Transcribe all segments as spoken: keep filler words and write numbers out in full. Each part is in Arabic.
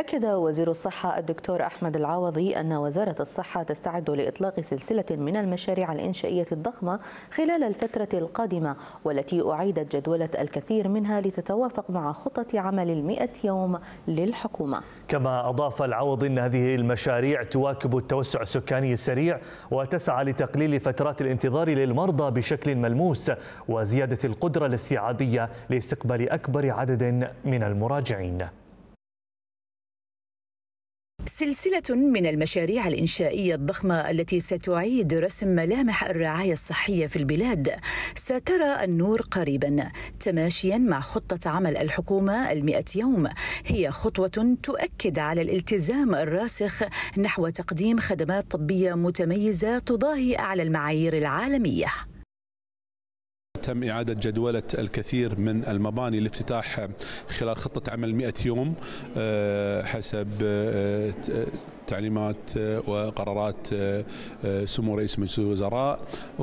أكد وزير الصحة الدكتور أحمد العوضي أن وزارة الصحة تستعد لإطلاق سلسلة من المشاريع الإنشائية الضخمة خلال الفترة القادمة، والتي أعيدت جدولة الكثير منها لتتوافق مع خطة عمل المئة يوم للحكومة. كما أضاف العوضي أن هذه المشاريع تواكب التوسع السكاني السريع وتسعى لتقليل فترات الانتظار للمرضى بشكل ملموس وزيادة القدرة الاستيعابية لاستقبال أكبر عدد من المراجعين. سلسلة من المشاريع الإنشائية الضخمة التي ستعيد رسم ملامح الرعاية الصحية في البلاد سترى النور قريبا، تماشيا مع خطة عمل الحكومة المئة يوم. هي خطوة تؤكد على الالتزام الراسخ نحو تقديم خدمات طبية متميزة تضاهي أعلى المعايير العالمية. تم إعادة جدولة الكثير من المباني لافتتاح خلال خطة عمل مئة يوم حسب تعليمات وقرارات سمو رئيس مجلس الوزراء،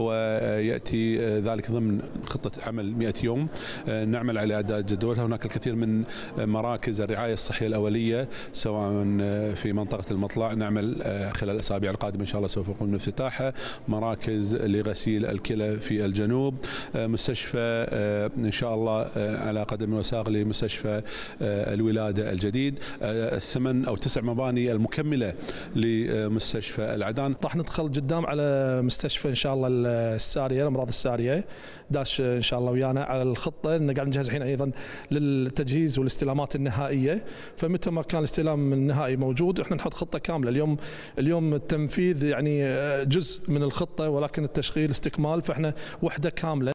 ويأتي ذلك ضمن خطة عمل مئة يوم. نعمل على إعادة جدولها. هناك الكثير من مراكز الرعاية الصحية الأولية سواء في منطقة المطلع، نعمل خلال الأسابيع القادمة إن شاء الله سوف نقوم بافتتاحها. مراكز لغسيل الكلى في الجنوب، مستشفى إن شاء الله على قدم وساق لمستشفى الولادة الجديد، الثمان أو تسع مباني المكملة لمستشفى العدان. راح ندخل قدام على مستشفى ان شاء الله الساريه، الامراض الساريه داش ان شاء الله ويانا على الخطه، ان قاعد نجهز الحين ايضا للتجهيز والاستلامات النهائيه، فمتى ما كان الاستلام النهائي موجود احنا نحط خطه كامله. اليوم اليوم التنفيذ يعني جزء من الخطه، ولكن التشغيل استكمال، فاحنا وحده كامله.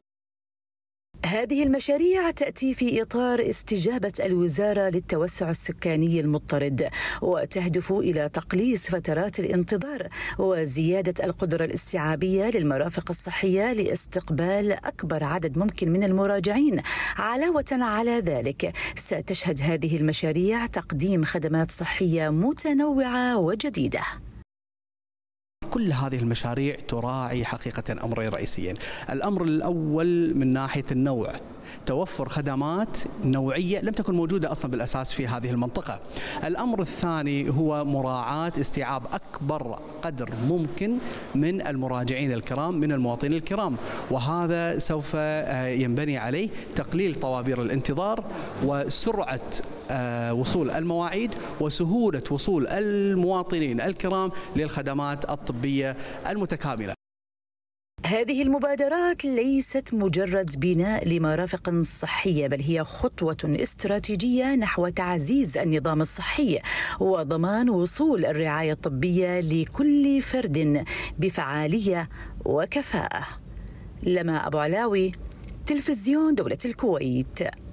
هذه المشاريع تأتي في إطار استجابة الوزارة للتوسع السكاني المضطرد، وتهدف إلى تقليص فترات الانتظار وزيادة القدرة الاستيعابية للمرافق الصحية لاستقبال أكبر عدد ممكن من المراجعين. علاوة على ذلك ستشهد هذه المشاريع تقديم خدمات صحية متنوعة وجديدة. كل هذه المشاريع تراعي حقيقة أمرين رئيسيين. الأمر الأول من ناحية النوع، توفر خدمات نوعية لم تكن موجودة أصلا بالأساس في هذه المنطقة. الأمر الثاني هو مراعاة استيعاب أكبر قدر ممكن من المراجعين الكرام، من المواطنين الكرام، وهذا سوف ينبني عليه تقليل طوابير الانتظار وسرعة وصول المواعيد وسهولة وصول المواطنين الكرام للخدمات الطبية المتكاملة. هذه المبادرات ليست مجرد بناء لمرافق صحية، بل هي خطوة استراتيجية نحو تعزيز النظام الصحي وضمان وصول الرعاية الطبية لكل فرد بفعالية وكفاءة. لما أبو علاوي، تلفزيون دولة الكويت.